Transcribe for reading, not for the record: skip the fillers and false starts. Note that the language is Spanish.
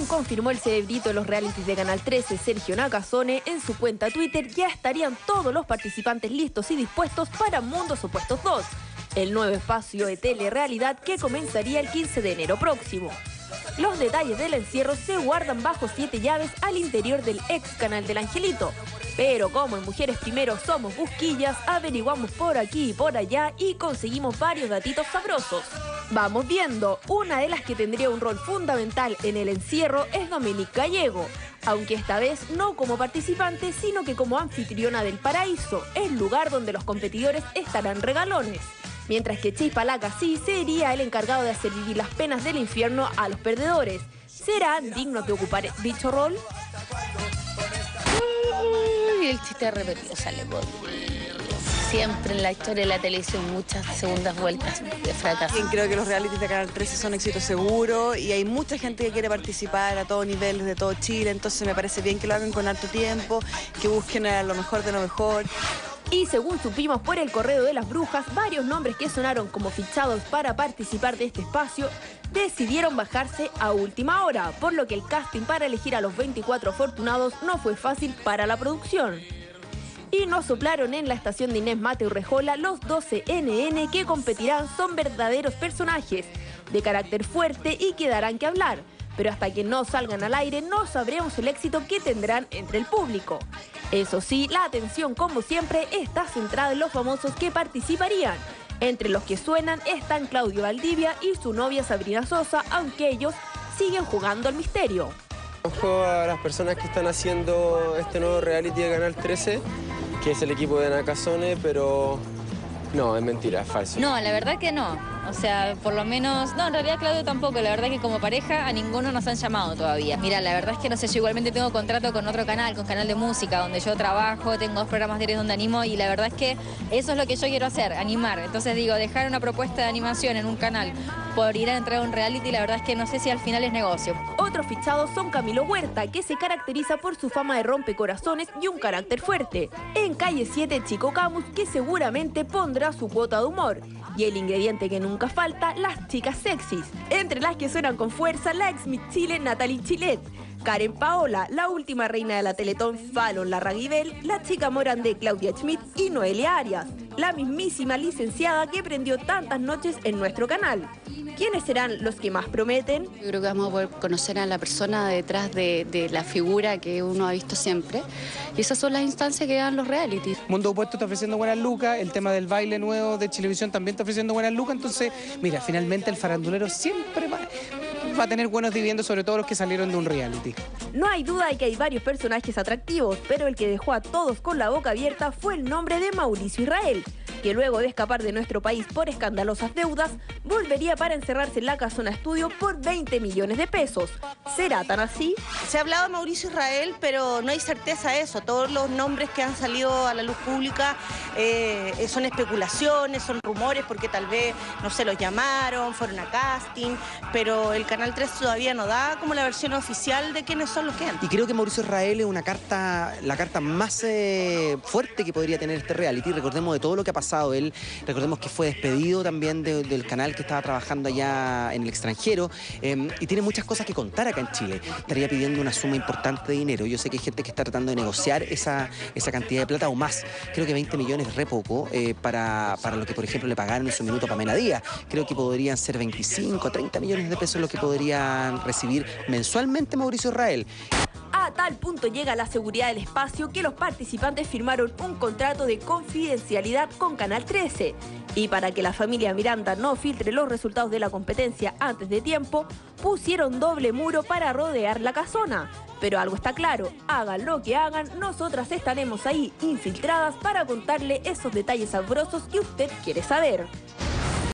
confirmó el cerebrito de los realities de Canal 13, Sergio Nakasone, en su cuenta Twitter, ya estarían todos los participantes listos y dispuestos para Mundos Opuestos 2, el nuevo espacio de telerrealidad que comenzaría el 15 de enero próximo. Los detalles del encierro se guardan bajo 7 llaves al interior del ex canal del Angelito. Pero como en Mujeres Primero somos busquillas, averiguamos por aquí y por allá y conseguimos varios datitos sabrosos. Vamos viendo, una de las que tendría un rol fundamental en el encierro es Dominique Gallego, aunque esta vez no como participante, sino que como anfitriona del Paraíso, el lugar donde los competidores estarán regalones. Mientras que Chispa Lacasí sería el encargado de hacer vivir las penas del infierno a los perdedores. ¿Serán dignos de ocupar dicho rol? Y el chiste repetido sale por siempre en la historia de la televisión, muchas segundas vueltas de fracaso. Creo que los realities de Canal 13 son éxito seguro y hay mucha gente que quiere participar a todos niveles de todo Chile, entonces me parece bien que lo hagan con harto tiempo, que busquen a lo mejor de lo mejor. Y según supimos por el Correo de las Brujas, varios nombres que sonaron como fichados para participar de este espacio decidieron bajarse a última hora, por lo que el casting para elegir a los 24 afortunados no fue fácil para la producción. Y nos soplaron en la estación de Inés Mateo Rejola, los 12 NN que competirán son verdaderos personajes, de carácter fuerte y que darán que hablar. Pero hasta que no salgan al aire no sabremos el éxito que tendrán entre el público. Eso sí, la atención, como siempre, está centrada en los famosos que participarían. Entre los que suenan están Claudio Valdivia y su novia Sabrina Sosa, aunque ellos siguen jugando al misterio. Conozco a las personas que están haciendo este nuevo reality de Canal 13, que es el equipo de Nakasone, pero no, es mentira, es falso. No, la verdad que no. O sea, por lo menos... No, en realidad Claudio tampoco. La verdad que como pareja a ninguno nos han llamado todavía. Mira, la verdad es que no sé, yo igualmente tengo contrato con otro canal, con Canal de Música, donde yo trabajo, tengo 2 programas diarios donde animo y la verdad es que eso es lo que yo quiero hacer, animar. Entonces digo, dejar una propuesta de animación en un canal por ir a entrar a un reality, la verdad es que no sé si al final es negocio. Otros fichados son Camilo Huerta, que se caracteriza por su fama de rompecorazones y un carácter fuerte. En Calle 7, Chico Camus, que seguramente pondrá su cuota de humor. Y el ingrediente que nunca falta, las chicas sexys. Entre las que suenan con fuerza, la ex Miss Chile Natalie Chilet, Karen Paola, la última reina de la Teletón Fallon Larraguibel, la chica Morandé Claudia Schmidt y Noelia Arias, la mismísima licenciada que prendió tantas noches en nuestro canal. ¿Quiénes serán los que más prometen? Yo creo que vamos a poder conocer a la persona detrás de la figura que uno ha visto siempre. Y esas son las instancias que dan los realities. Mundo Opuesto está ofreciendo buenas lucas, el tema del baile nuevo de Chilevisión también está ofreciendo buenas lucas, entonces, mira, finalmente el farandulero siempre va a tener buenos dividendos, sobre todo los que salieron de un reality. No hay duda de que hay varios personajes atractivos, pero el que dejó a todos con la boca abierta fue el nombre de Mauricio Israel, que luego de escapar de nuestro país por escandalosas deudas, volvería para encerrarse en la Casona Estudio por 20 millones de pesos. ¿Será tan así? Se ha hablado de Mauricio Israel, pero no hay certeza de eso. Todos los nombres que han salido a la luz pública son especulaciones, son rumores, porque tal vez, no sé, los llamaron, fueron a casting, pero el Canal 3 todavía no da como la versión oficial de quiénes son los que entran. Y creo que Mauricio Israel es la carta más fuerte que podría tener este reality. Recordemos de todo lo que ha pasado él, recordemos que fue despedido también del canal que estaba trabajando allá en el extranjero y tiene muchas cosas que contar acá en Chile. Estaría pidiendo una suma importante de dinero. Yo sé que hay gente que está tratando de negociar esa cantidad de plata o más. Creo que 20 millones es re poco para lo que, por ejemplo, le pagaron en su minuto a Pamela Díaz. Creo que podrían ser 25, 30 millones de pesos lo que podrían recibir mensualmente Mauricio Israel. A tal punto llega la seguridad del espacio que los participantes firmaron un contrato de confidencialidad con Canal 13. Y para que la familia Miranda no filtre los resultados de la competencia antes de tiempo, pusieron doble muro para rodear la casona. Pero algo está claro, hagan lo que hagan, nosotras estaremos ahí infiltradas para contarle esos detalles sabrosos que usted quiere saber.